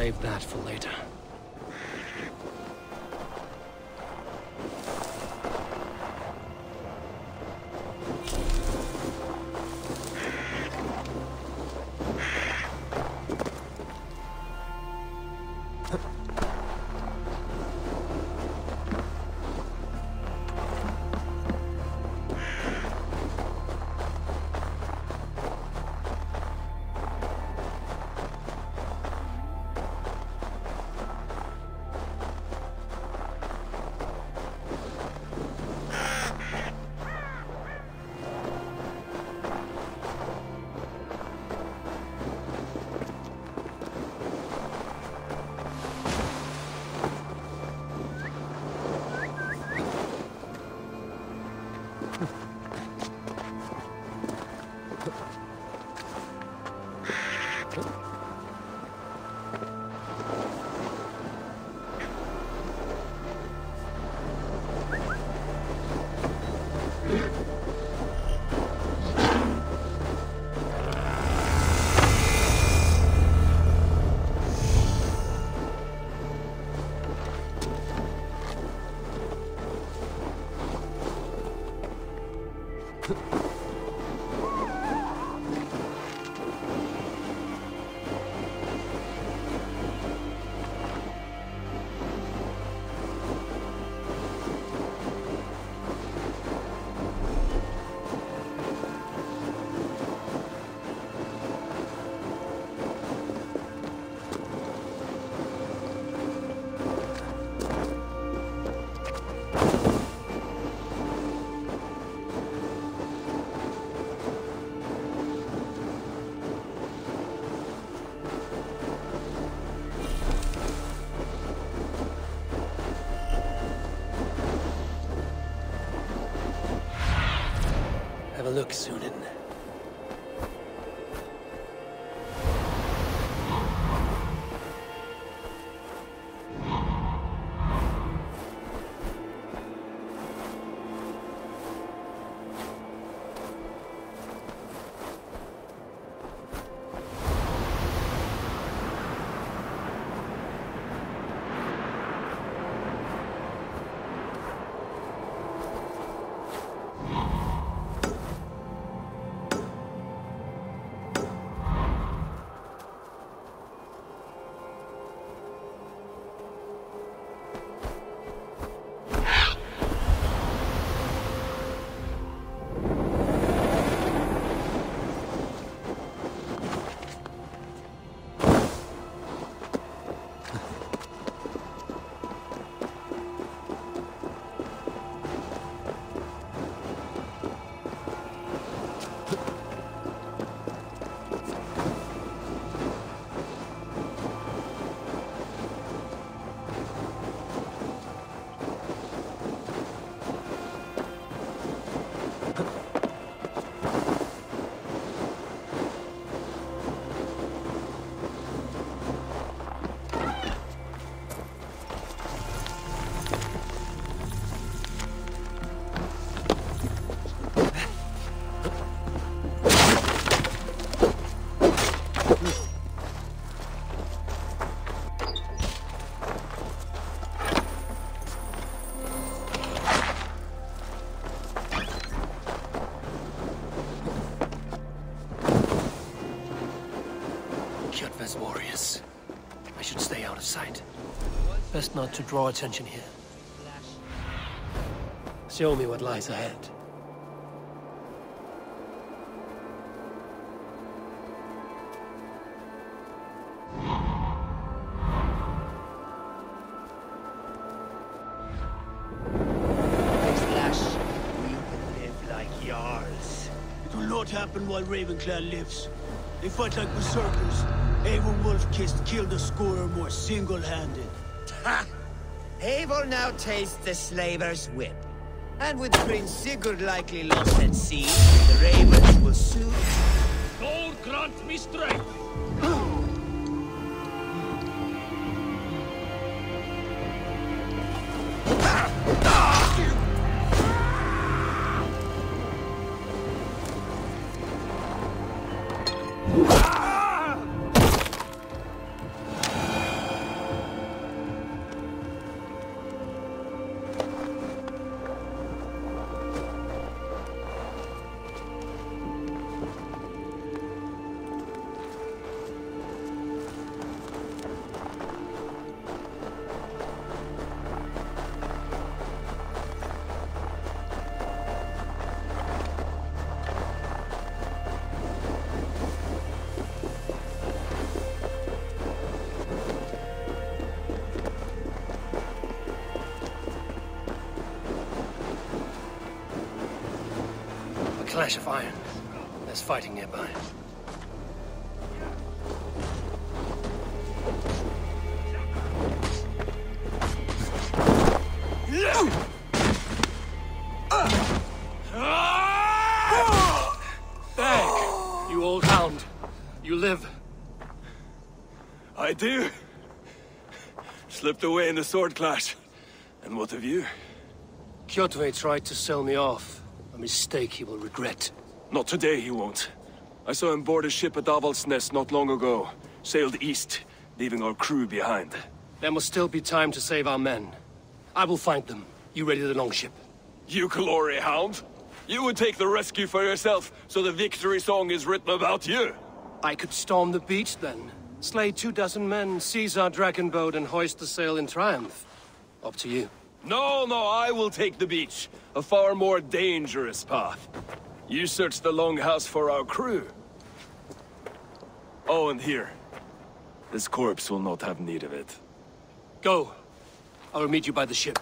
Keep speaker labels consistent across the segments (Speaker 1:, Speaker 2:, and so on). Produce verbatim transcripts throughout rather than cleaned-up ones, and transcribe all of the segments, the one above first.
Speaker 1: save that for later. Have a look, Sunan. Kjotve's warriors. I should stay out of sight. Best not to draw attention here. Show me what lies ahead.
Speaker 2: Happen while Ravenclaw lives. They fight like berserkers. Eivor Wolf-Kissed killed a scorer more single-handed.
Speaker 3: Ha! Eivor now tastes the slaver's whip. And with Prince Sigurd likely lost at sea, the Ravens will soon...
Speaker 4: God grant me strength!
Speaker 1: clash of iron. There's fighting nearby. Beg, you old hound. You live.
Speaker 5: I do. Slipped away in the sword clash. And what of you?
Speaker 1: Kjotve tried to sell me off. A mistake he will regret.
Speaker 5: Not today, he won't. I saw him board a ship at Avaldsnes not long ago. Sailed east, leaving our crew behind.
Speaker 1: There must still be time to save our men. I will find them. You ready the longship?
Speaker 5: You glory hound? You would take the rescue for yourself, so the victory song is written about you.
Speaker 1: I could storm the beach then. Slay two dozen men, seize our dragon boat, and hoist the sail in triumph. Up to you.
Speaker 5: No, no, I will take the beach. A far more dangerous path. You search the longhouse for our crew. Oh, and here. This corpse will not have need of it.
Speaker 1: Go. I will meet you by the ship.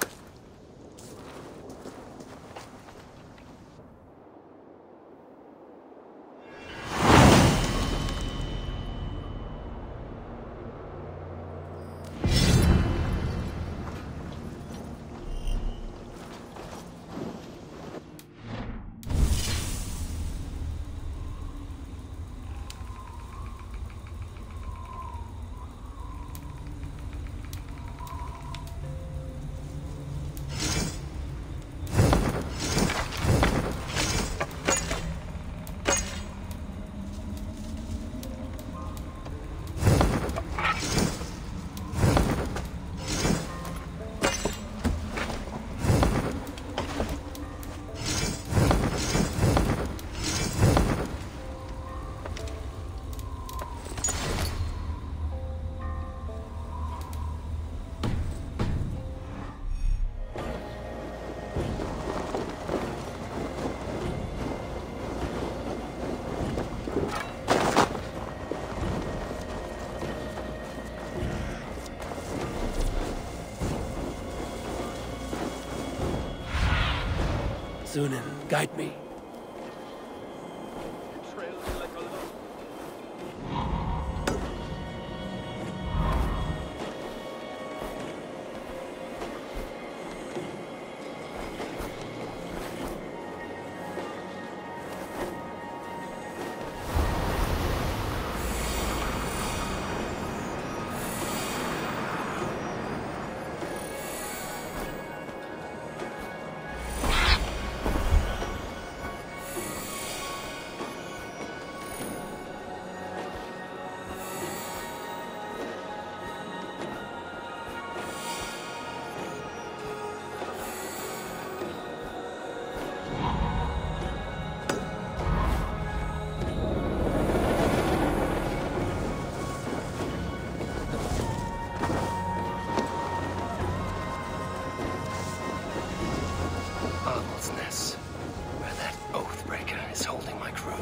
Speaker 1: Sunan, guide me. Avaldsnes, where that Oathbreaker is holding my crew.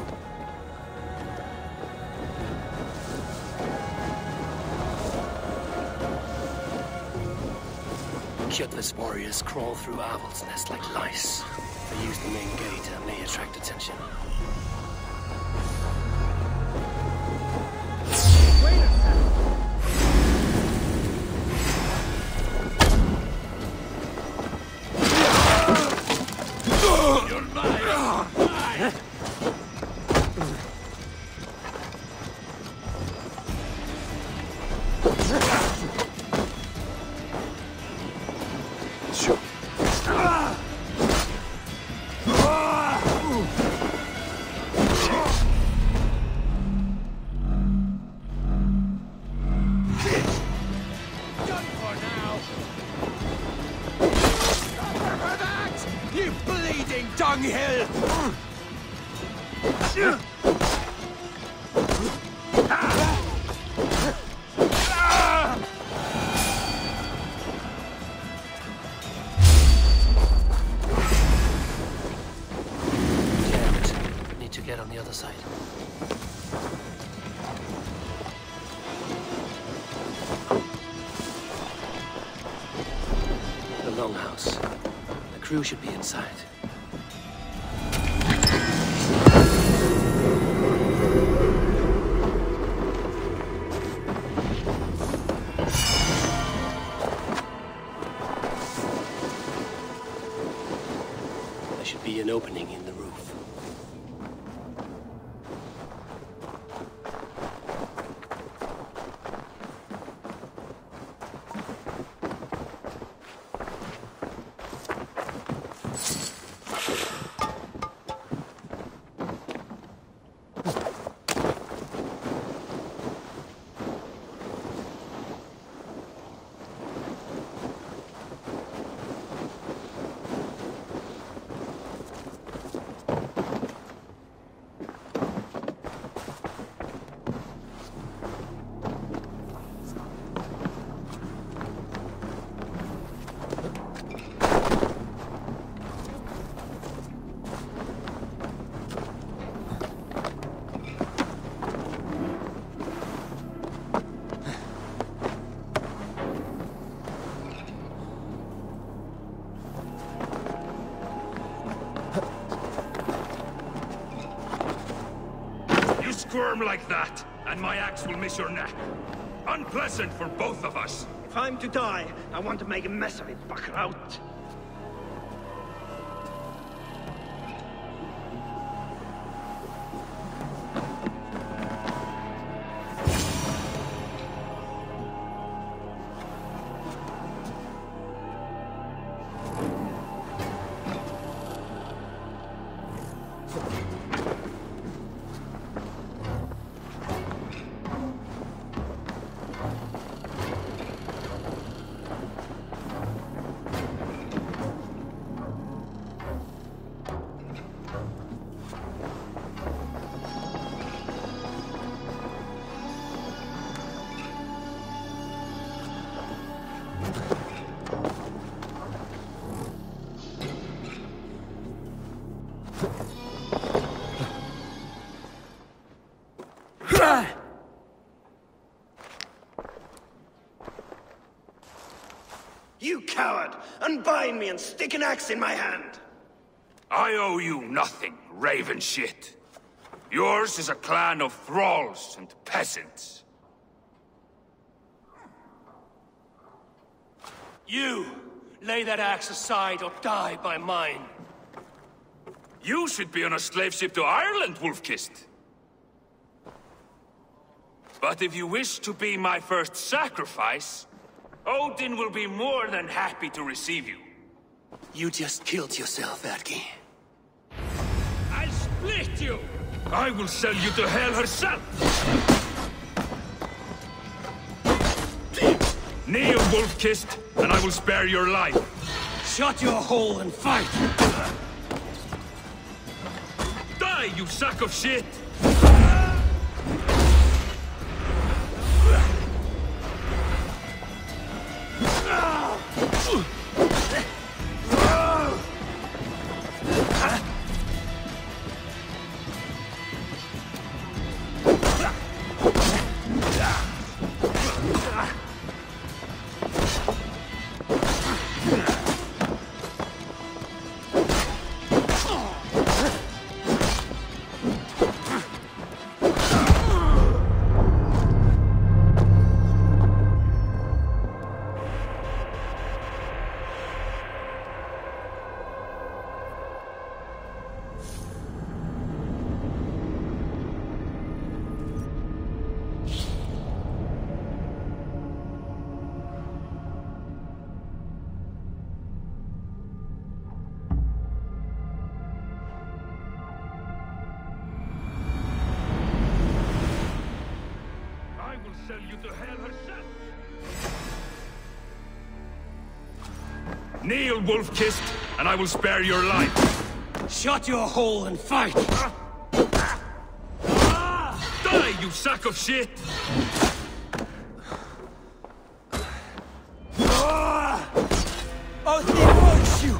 Speaker 1: Kjotve's warriors crawl through Avaldsnes like lice. They use the main gate and may attract attention.
Speaker 3: Dunghill!
Speaker 1: Can't. Need to get on the other side. The longhouse. The crew should be inside. be an opening in the roof.
Speaker 4: Squirm like that, and my axe will miss your neck. Unpleasant for both of us.
Speaker 6: If I'm to die, I want to make a mess of it, Bakraut. You coward! Unbind me and stick an axe in my hand!
Speaker 4: I owe you nothing, raven shit. Yours is a clan of thralls and peasants.
Speaker 1: You! Lay that axe aside or die by mine.
Speaker 4: You should be on a slave ship to Ireland, Wolf-Kissed. But if you wish to be my first sacrifice, Odin will be more than happy to receive you.
Speaker 1: You just killed yourself, Atki.
Speaker 4: I'll split you! I will sell you to Hel herself! Kneel, Wolf-Kissed, and I will spare your life.
Speaker 1: Shut your hole and fight!
Speaker 4: Die, you sack of shit! Sell you to Hel herself. Kneel, Wolf-Kissed, and I will spare your life.
Speaker 1: Shut your hole and fight!
Speaker 4: Die, you sack of shit!
Speaker 3: Oh, they wants you!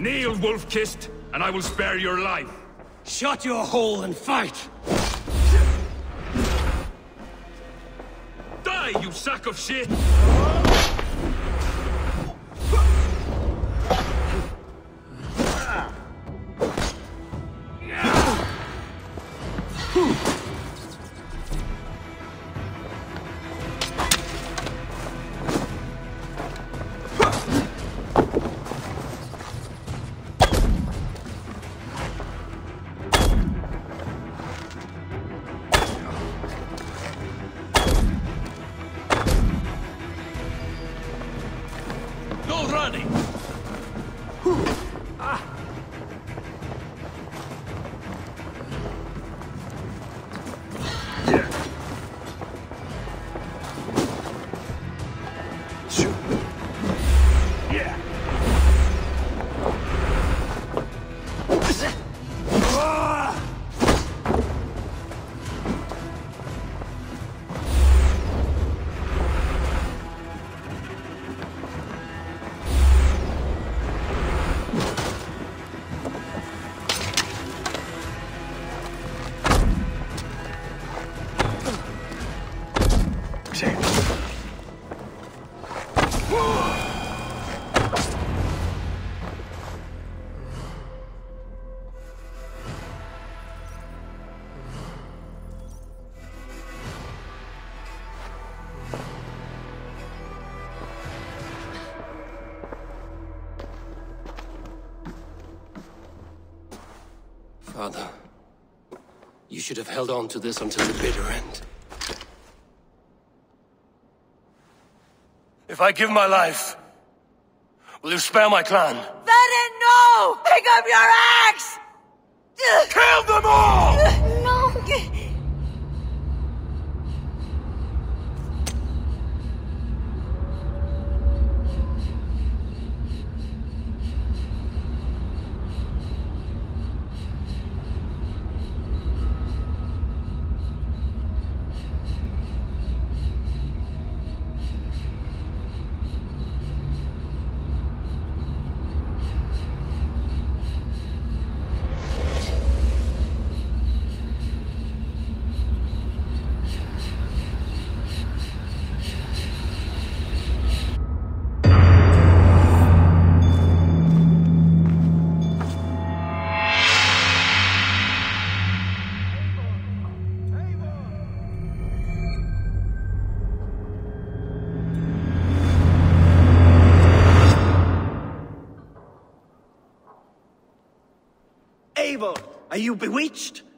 Speaker 4: Kneel, Wolf-Kissed, and I will spare your life.
Speaker 1: Shut your hole and fight!
Speaker 4: Die, you sack of shit!
Speaker 5: No running!
Speaker 1: Father, you should have held on to this until the bitter end. If I give my life, will you spare my clan?
Speaker 7: Venin, no! Pick up your axe!
Speaker 1: Kill them all!
Speaker 7: No!
Speaker 6: Eivor, are you bewitched?